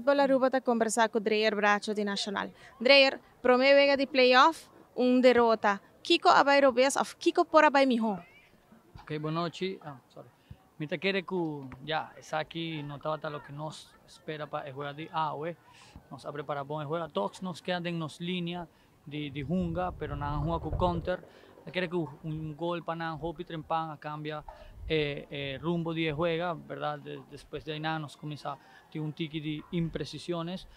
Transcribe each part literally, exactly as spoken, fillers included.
Futbol Aruba está conversar com o Dreyer Bracho de Nacional. Dreyer, primeira vez de playoff, um derrota. Kiko abai robes of Kiko por abai mijo. Ok, boa noite. Ah, sorry. Me te quiere que ya, esa aquí no estaba lo que nos espera para el juego de Aue. Nos ha preparado bom el juego. Todos nos quedan en nos línea de, de junga, pero nada juega con counter. Me quiere que un gol para nada, Hopi Trempan a cambia eh, eh, rumbo de juega, ¿verdad? De, después de ahí nada nos comienza a tener un tiki de imprecisiones.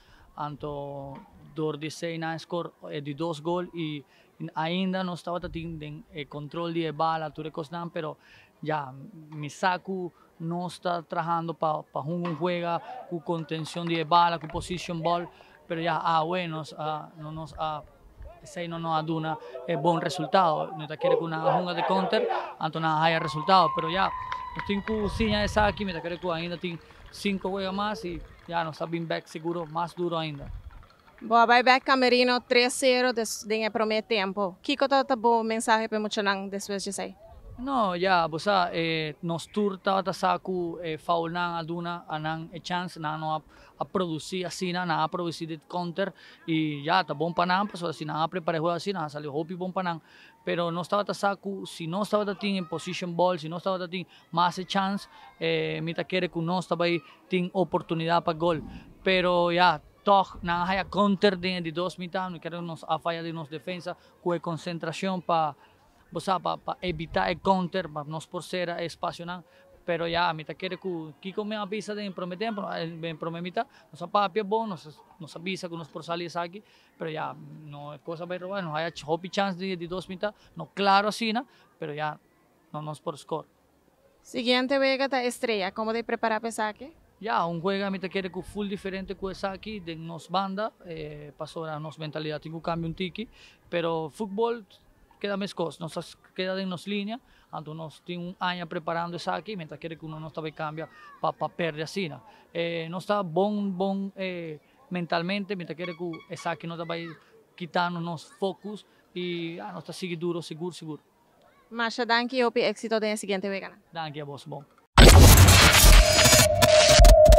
Anto door de seis na score eh, de dos gol y ainda não estava tendo eh, controle de bala, tudo cosnan, pero já Misaku não está trabalhando para para um juega com contenção de bala, com position ball, pero já ah bueno, ah, não nos ah, sei não nos aduna eh, bom resultado. Não está querendo uma junga de counter, anto não haya resultado, pero já nós temos cozinha essa aqui, me está querendo ainda tem cinco juega mais e já nós está bem back seguro, mais duro ainda. Boa, vai back Camerino três a zero desde o primeiro tempo. Kiko está bom mensagem para muito nang depois de sair. No, ya, bosa, eh, nos turta ta saku eh, faul nang aduna anang e chance na no a, a produzir assim na a produzir de counter e já tá bom para nang, pessoal, assim na prepare juego assim na saliu hopi bom para nang, pero não estava ta saku, se não estava ta em position ball, se não estava ta tem mais chance, eh, mita querer que não estava aí tem oportunidade para gol, pero já toch na haya counter de de dois mitad, não queremos a falha de nos defensa com concentração para para pa evitar el counter, para no por ser espacio, pero ya a mitad quiere que Kiko me avisa de prometer, en primer mitad, nos apapia bom, nos nos avisa que nos por salir aquí, pero ya no es cosa para robar, no hay hopi chance de, de dos mitad, no claro así, ¿no? Pero ya no nos por score. Siguiente juega está Estrella, ¿cómo de preparar para saque? Ya, un juego a mitad quiere que full diferente que esa aquí, de nos banda, eh, pasó a nos mentalidad, tengo cambio un tiki, pero fútbol queda mes cosas, nos queda en nos línea, anto nos tiene un año preparando esa aquí, mientras quiere que uno no estaba cambia para pa perder así, ¿no? Eh, no está bon, bon eh, mentalmente, mientras quiere que esa aquí no estaba quitando nos focus y ah, no está sigue duro, seguro, seguro. Masha, danke, hope éxito en el siguiente vegana. Danke a vos, bon.